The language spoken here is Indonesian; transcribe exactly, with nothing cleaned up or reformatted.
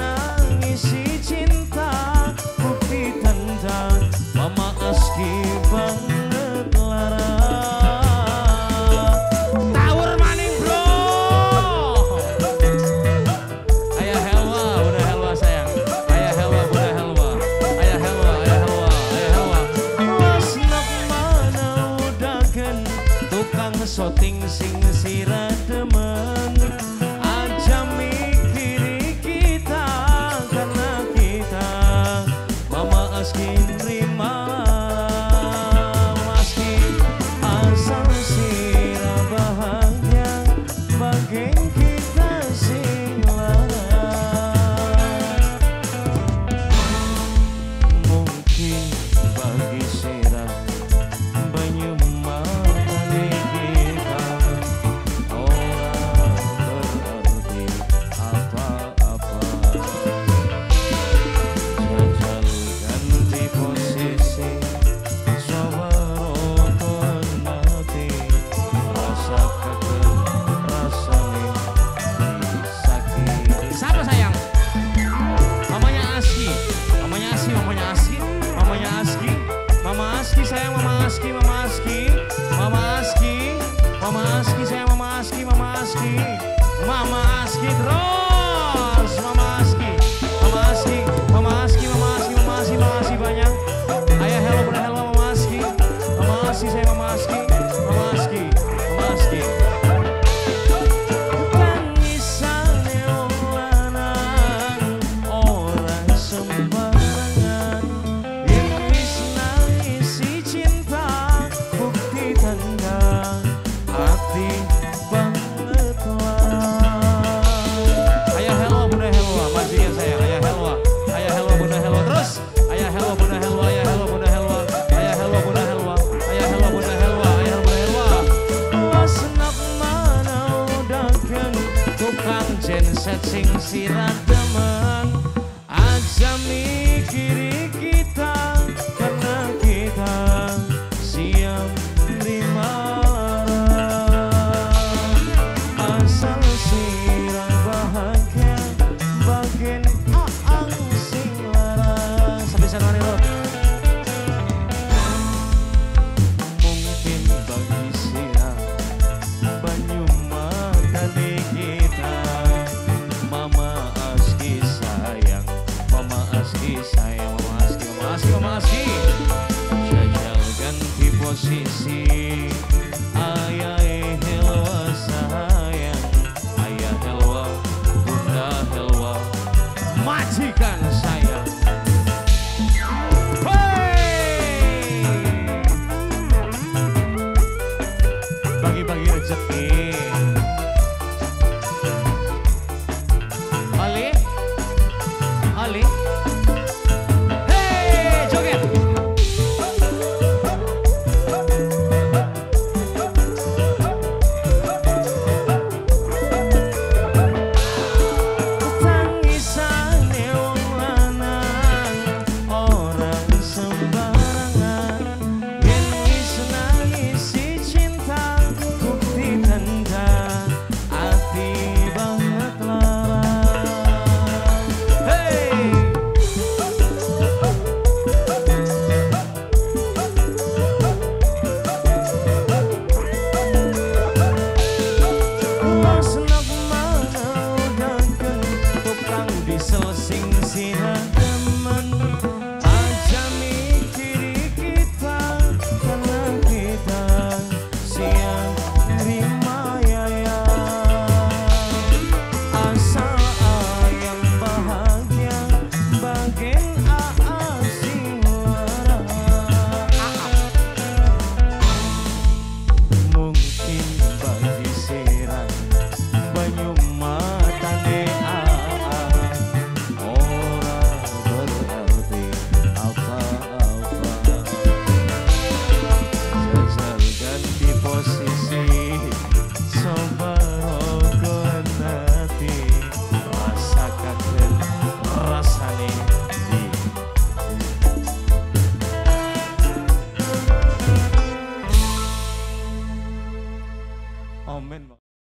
ngisi cinta bukti tanda Mama Aski banget lara. Tawur maning bro. Ayah Helwa, Bunda Helwa sayang. Ayah Helwa, Bunda Helwa. Ayah Helwa, Ayah Helwa, Ayah Helwa. Wasnak mana udagen tukang syuting sing sira demen. Aja mikiri kita karena kita Mama Aski nerima Aski asal sira bahagia bagian kita sing lara. Mungkin bagi sira banyu mata di kita orang berarti apa-apa. Jajal ganti posisi coba rokokan hati rasa keke rasanya disakiti. Siapa sayang? Mamanya Aski, mamanya Aski, mamanya Aski, mamanya Aski, Mama Aski sayang, Mama Aski, Mama Aski, Mama Aski, Mama Aski sayang, Mama Aski, Mama Aski, Mama Aski terus, Mama Aski, Mama Aski, Mama Aski, Mama Aski, Mama Aski, makasih banyak. Ayah Hello, Bunda Hello, Mama Aski, Mama Aski sayang, Mama Aski, Mama Aski, Mama Aski. Tangisane wong lanang ora sembarangan, yen wis nangisi cinta bukti tanda hati banget lah. Ayah Helwa, Bunda Helwa, masih ya sayang. Ayah Helwa, Ayah Helwa, Bunda Helwa terus. Ayah Helwa, Bunda Helwa, Ayah Helwa, Bunda Helwa, Ayah Helwa, Bunda Helwa, Ayah Helwa, Bunda Helwa, Ayah Helwa, Bunda Helwa. Wasnak mana udagen tukang genset sing sira demen. Aja mikiri kita karena kita siap nerima lara. Asal sira bahagia bagian aang sing lara. Sampai sana nih lo. Mungkin bagi sira banyu mata di kita Mama Aski sayang, Mama Aski sayang, Mama Aski, Mama Aski, Mama Aski. Jajal ganti posisi